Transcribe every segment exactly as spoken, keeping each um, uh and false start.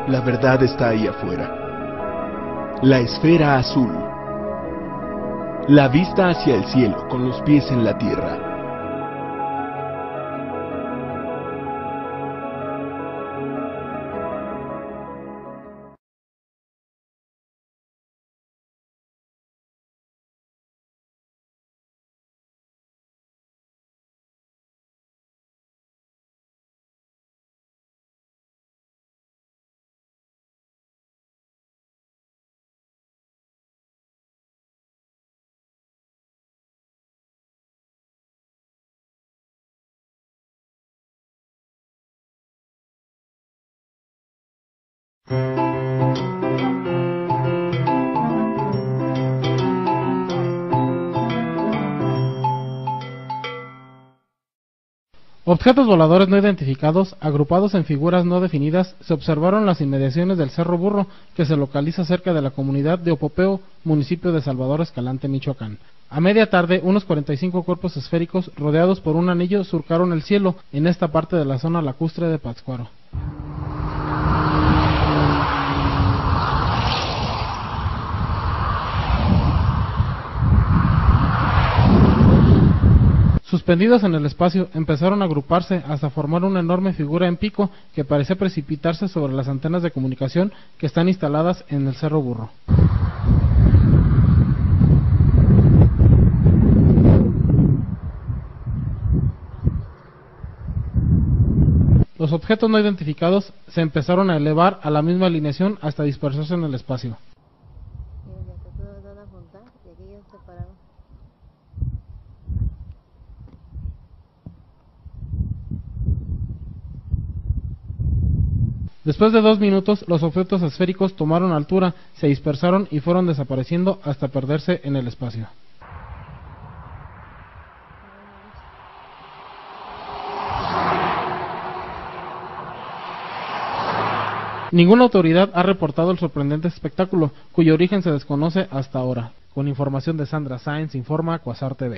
La verdad está ahí afuera. La esfera azul. La vista hacia el cielo con los pies en la tierra. Objetos voladores no identificados, agrupados en figuras no definidas, se observaron en las inmediaciones del Cerro Burro, que se localiza cerca de la comunidad de Opopeo, municipio de Salvador Escalante, Michoacán. A media tarde, unos cuarenta y cinco cuerpos esféricos, rodeados por un anillo, surcaron el cielo en esta parte de la zona lacustre de Pátzcuaro. Suspendidos en el espacio, empezaron a agruparse hasta formar una enorme figura en pico que parecía precipitarse sobre las antenas de comunicación que están instaladas en el Cerro Burro. Los objetos no identificados se empezaron a elevar a la misma alineación hasta dispersarse en el espacio. Después de dos minutos, los objetos esféricos tomaron altura, se dispersaron y fueron desapareciendo hasta perderse en el espacio. Ninguna autoridad ha reportado el sorprendente espectáculo, cuyo origen se desconoce hasta ahora. Con información de Sandra Sáenz, informa Quasar T V.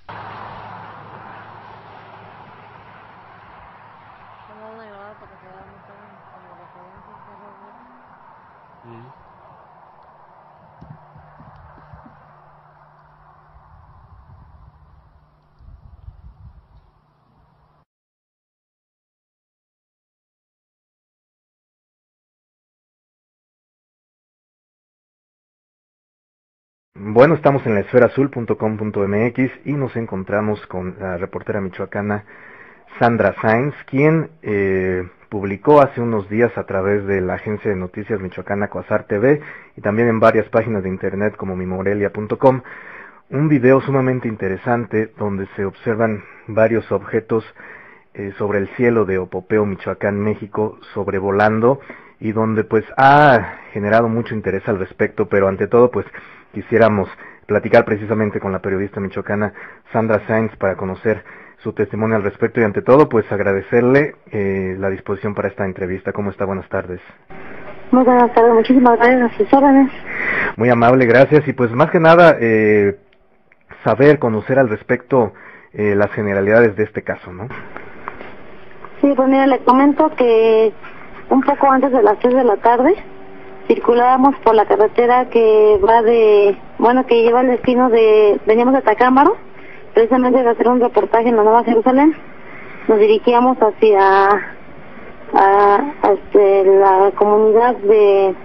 Bueno, estamos en la esfera azul punto com punto m x y nos encontramos con la reportera michoacana Sandra Sáenz, quien eh, publicó hace unos días a través de la agencia de noticias michoacana Quasar T V y también en varias páginas de internet como mi morelia punto com un video sumamente interesante donde se observan varios objetos eh, sobre el cielo de Opopeo, Michoacán, México, sobrevolando, y donde pues ha generado mucho interés al respecto, pero ante todo pues quisiéramos platicar precisamente con la periodista michoacana Sandra Sáenz para conocer su testimonio al respecto y ante todo pues agradecerle eh, la disposición para esta entrevista. ¿Cómo está? Buenas tardes. Muy buenas tardes, muchísimas gracias a sus órdenes. Muy amable, gracias. Y pues más que nada eh, saber, conocer al respecto eh, las generalidades de este caso, ¿no? Sí, pues mira, le comento que un poco antes de las tres de la tarde circulábamos por la carretera que va de, bueno, que lleva el destino de, veníamos de Tacámbaro, precisamente de hacer un reportaje en la Nueva Jerusalén. Nos dirigíamos hacia a, a este, la comunidad de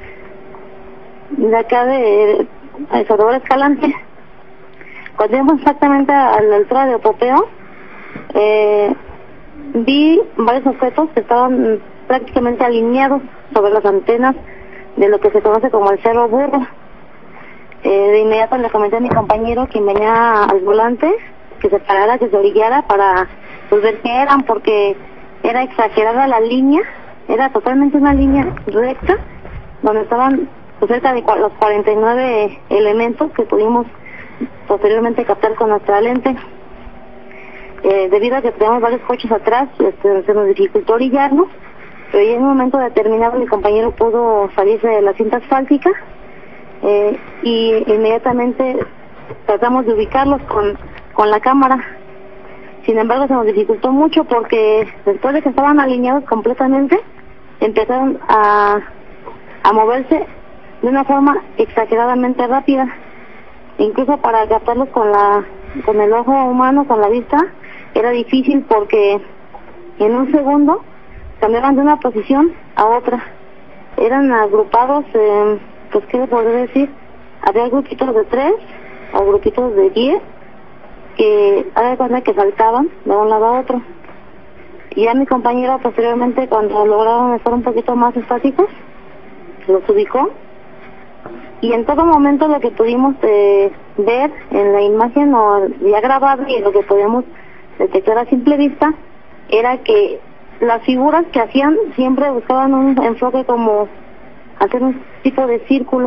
de acá de, de Salvador Escalante. Cuando íbamos exactamente a la altura de Opopeo, eh, vi varios objetos que estaban prácticamente alineados sobre las antenas de lo que se conoce como el Cerro Burro. Eh, de inmediato le comenté a mi compañero, quien venía al volante, que se parara, que se orillara para pues, ver qué eran, porque era exagerada la línea, era totalmente una línea recta, donde estaban pues, cerca de los cuarenta y nueve elementos que pudimos posteriormente captar con nuestra lente. Eh, debido a que teníamos varios coches atrás, este, se nos dificultó orillarnos, pero ya en un momento determinado mi compañero pudo salirse de la cinta asfáltica eh, y inmediatamente tratamos de ubicarlos con, con la cámara. Sin embargo, se nos dificultó mucho porque después de que estaban alineados completamente, empezaron a, a moverse de una forma exageradamente rápida. Incluso para captarlos con la con el ojo humano, con la vista, era difícil porque en un segundo cambiaban de una posición a otra. Eran agrupados, eh, pues qué le podría decir, había grupitos de tres o grupitos de diez que a cuenta que saltaban de un lado a otro. Y ya mi compañero posteriormente, cuando lograron estar un poquito más estáticos, los ubicó, y en todo momento lo que pudimos eh, ver en la imagen o ya grabada y lo que podíamos detectar a simple vista era que las figuras que hacían siempre buscaban un enfoque como hacer un tipo de círculo.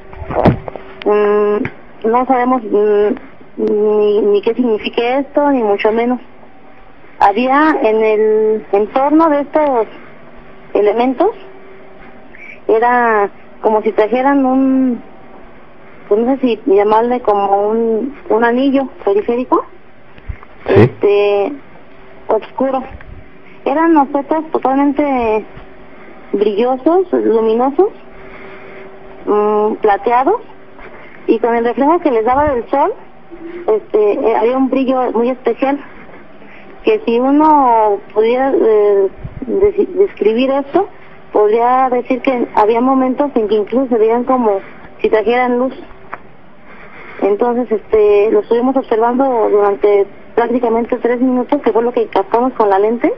Mm, no sabemos mm, ni, ni qué significa esto, ni mucho menos. Había en el entorno de estos elementos, era como si trajeran un, pues no sé si llamarle como un, un anillo periférico, ¿sí? este, oscuro. Eran objetos totalmente brillosos, luminosos, mmm, plateados, y con el reflejo que les daba del sol, este, eh, había un brillo muy especial, que si uno pudiera eh, de, describir esto, podría decir que había momentos en que incluso se veían como si trajeran luz. Entonces, este, lo estuvimos observando durante prácticamente tres minutos, que fue lo que captamos con la lente,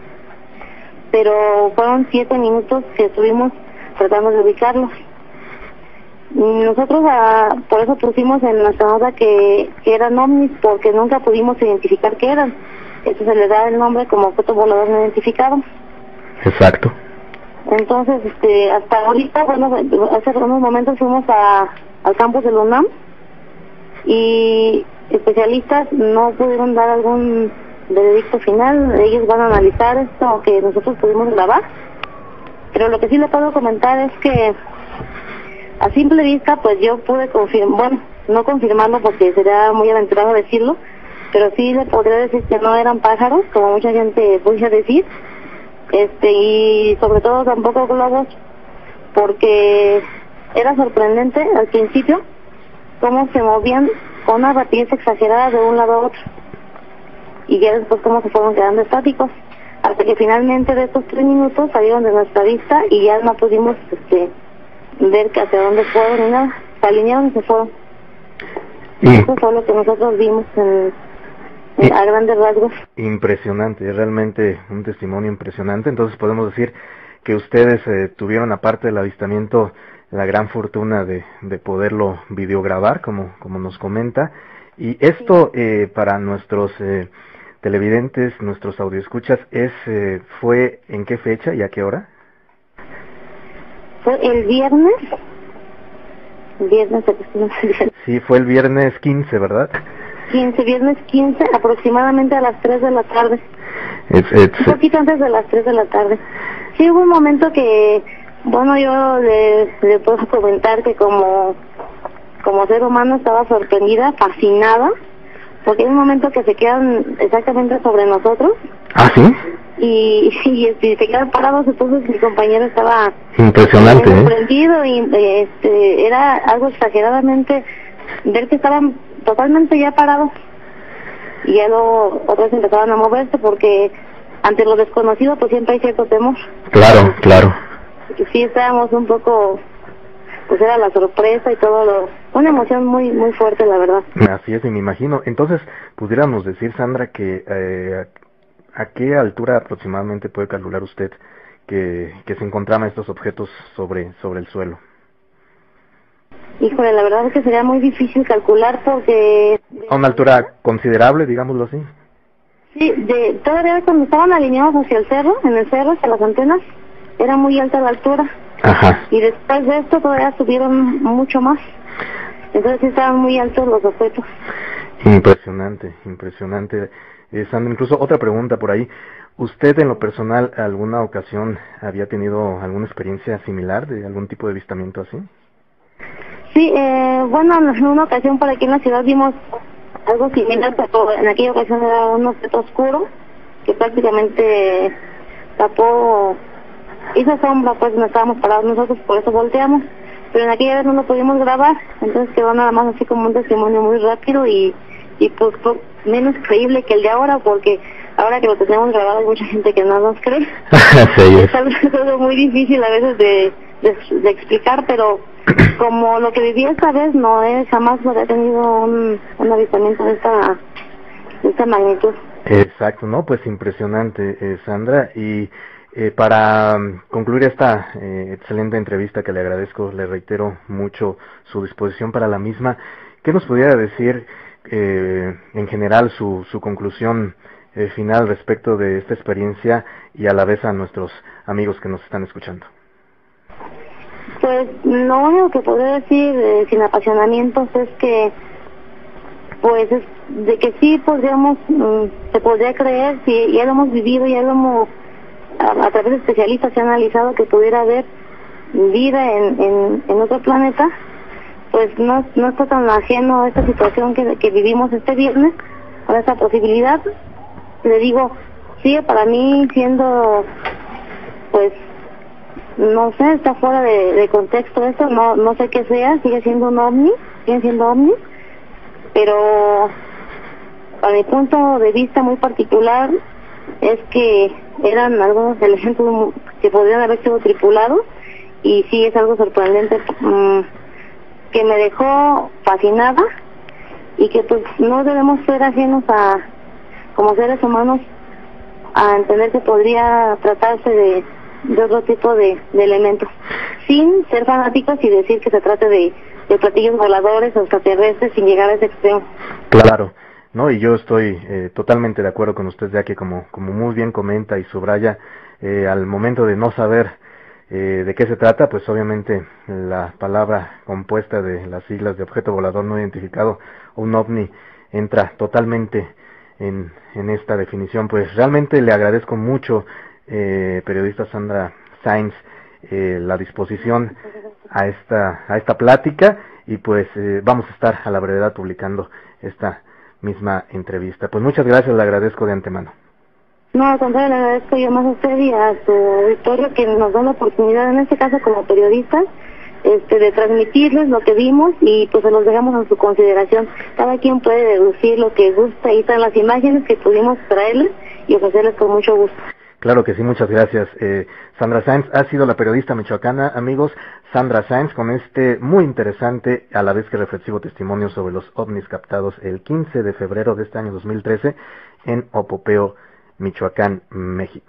pero fueron siete minutos que estuvimos tratando de ubicarlos. Nosotros a, por eso pusimos en nuestra nota que, que eran ovnis, porque nunca pudimos identificar qué eran. Eso se le da el nombre como objeto volador no identificado. Exacto. Entonces, este, hasta ahorita, bueno, hace unos momentos fuimos a, al campus de la UNAM y especialistas no pudieron dar algún veredicto final. Ellos van a analizar esto que nosotros pudimos grabar, pero lo que sí le puedo comentar es que a simple vista, pues yo pude confirmar, bueno, no confirmarlo porque sería muy aventurado decirlo, pero sí le podría decir que no eran pájaros, como mucha gente puede decir, este y sobre todo tampoco globos, porque era sorprendente al principio cómo se movían con una rapidez exagerada de un lado a otro, y ya después cómo se fueron quedando estáticos, hasta que finalmente de estos tres minutos salieron de nuestra vista y ya no pudimos este ver que hacia dónde fueron ni nada, se alinearon y se fueron. Y eso fue lo que nosotros vimos en, en, a grandes rasgos. Impresionante, es realmente un testimonio impresionante. Entonces podemos decir que ustedes eh, tuvieron, aparte del avistamiento, la gran fortuna de, de poderlo videograbar, como, como nos comenta. Y esto eh, para nuestros eh, televidentes, nuestros audioescuchas, es eh, ¿fue en qué fecha y a qué hora? Fue el viernes. Viernes, sí, fue el viernes quince, ¿verdad? quince, viernes quince, aproximadamente a las tres de la tarde. It's, it's, un poquito antes de las tres de la tarde. Sí, hubo un momento que, bueno, yo le, le puedo comentar que como, como ser humano estaba sorprendida, fascinada, porque hay un momento que se quedan exactamente sobre nosotros. ¿Ah, sí? Y, y, y se quedan parados, entonces mi compañero estaba impresionante, eh, sorprendido, y este, era algo exageradamente ver que estaban totalmente ya parados, y ya luego otros empezaban a moverse, porque ante lo desconocido pues siempre hay cierto temor. Claro, claro. Y sí, estábamos un poco, pues era la sorpresa y todo lo, una emoción muy muy fuerte, la verdad. Así es, y me imagino. Entonces, pudiéramos decir, Sandra, que eh, ¿a qué altura aproximadamente puede calcular usted que, que se encontraban estos objetos sobre, sobre el suelo? Híjole, la verdad es que sería muy difícil calcular porque... ¿A una altura considerable, digámoslo así? Sí, de, todavía cuando estaban alineados hacia el cerro, en el cerro, hacia las antenas, era muy alta la altura. Ajá. Y después de esto todavía subieron mucho más. Entonces sí estaban muy altos los objetos. Impresionante, impresionante. Eh, Sandra, incluso otra pregunta por ahí. ¿Usted en lo personal alguna ocasión había tenido alguna experiencia similar de algún tipo de avistamiento así? Sí, eh, bueno, en una ocasión por aquí en la ciudad vimos algo similar, pero en aquella ocasión era un objeto oscuro que prácticamente tapó hizo sombra, pues no estábamos parados nosotros, por eso volteamos, pero en aquella vez no lo pudimos grabar, entonces quedó nada más así como un testimonio muy rápido y, y pues fue menos creíble que el de ahora, porque ahora que lo tenemos grabado hay mucha gente que no nos cree. Sí, es algo, es algo muy difícil a veces de, de, de explicar, pero como lo que viví esta vez no es, jamás había tenido un, un avistamiento de esta, de esta magnitud. Exacto, ¿no? Pues impresionante, eh, Sandra. Y eh, para um, concluir esta eh, excelente entrevista que le agradezco, le reitero mucho su disposición para la misma, ¿qué nos pudiera decir eh, en general su, su conclusión eh, final respecto de esta experiencia y a la vez a nuestros amigos que nos están escuchando? Pues lo único que podría decir eh, sin apasionamientos es que pues es de que sí podríamos, mm, se podría creer, si ya lo hemos vivido, ya lo hemos, a, a través de especialistas se ha analizado que pudiera haber vida en, en, en otro planeta, pues no, no está tan ajeno a esta situación que, que vivimos este viernes, con esta posibilidad. Le digo, sigue para mí siendo, pues, no sé, está fuera de, de contexto esto, no, no sé qué sea, sigue siendo un ovni, sigue siendo ovni, pero a mi punto de vista muy particular es que eran algunos elementos que podrían haber sido tripulados y sí es algo sorprendente um, que me dejó fascinada y que pues no debemos ser ajenos a, como seres humanos, a entender que podría tratarse de, de otro tipo de, de elementos, sin ser fanáticos y decir que se trate de de platillos voladores o extraterrestres sin llegar a ese extremo. Claro, no, y yo estoy eh, totalmente de acuerdo con usted, ya que como, como muy bien comenta y subraya, eh, al momento de no saber eh, de qué se trata, pues obviamente la palabra compuesta de las siglas de objeto volador no identificado, un ovni, entra totalmente en, en esta definición. Pues realmente le agradezco mucho, eh, periodista Sandra Sainz, eh, la disposición a esta a esta plática y pues eh, vamos a estar a la brevedad publicando esta misma entrevista. Pues muchas gracias, le agradezco de antemano. No, al contrario, le agradezco yo más a usted y a su auditorio que nos da la oportunidad, en este caso como periodistas, este, de transmitirles lo que vimos y pues se los dejamos en su consideración. Cada quien puede deducir lo que gusta, ahí están las imágenes que pudimos traerles y ofrecerles con mucho gusto. Claro que sí, muchas gracias. Eh, Sandra Sainz ha sido la periodista michoacana, amigos, Sandra Sainz, con este muy interesante, a la vez que reflexivo testimonio sobre los ovnis captados el quince de febrero de este año dos mil trece en Opopeo, Michoacán, México.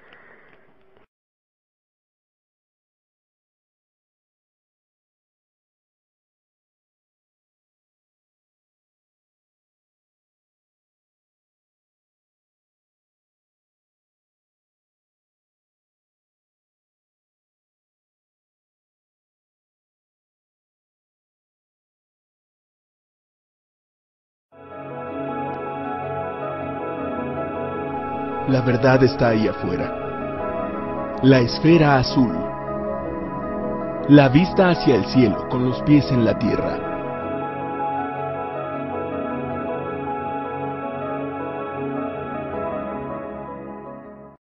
La verdad está ahí afuera. La esfera azul. La vista hacia el cielo con los pies en la tierra.